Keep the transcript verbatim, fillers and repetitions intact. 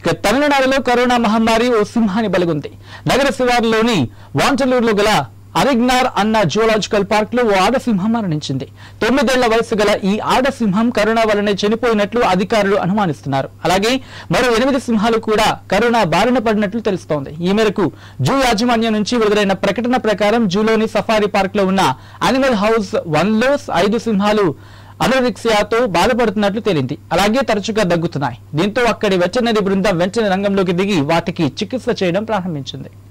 ఇక తమిళనాడులో కరోనా మహమ్మారి ఓ సింహాన్ని బలిగొంది. నగర శివారులోని వాంటలూరులో గల అరిగ్నార్ అన్న జూలాజికల్ పార్క్ లో ఓ ఆడసింహం మరణించింది. తొమ్మిదేళ్ల వయసు గల ఈ ఆడసింహం కరోనా వల్లనే చనిపోయినట్లు అధికారులు అనుమానిస్తున్నారు. అలాగే మరో ఎనిమిది సింహాలు కూడా కరోనా బారిన పడినట్లు తెలుస్తోంది. ఈ మేరకు జూ యాజమాన్యం నుంచి విడుదలైన ప్రకటన ప్రకారం జూలోని సఫారీ పార్క్ లో ఉన్న అనిమల్ హౌస్ వన్ లో ఐదు సింహాలు అనోరెక్సియాతో బాధపడుతున్నట్లు తేలింది. అలాగే తరచుగా దగ్గుతున్నాయి. దీంతో అక్కడి వెటర్నరీ బృందం వెంటనే రంగంలోకి దిగి వాటికి చికిత్స చేయడం ప్రారంభించింది.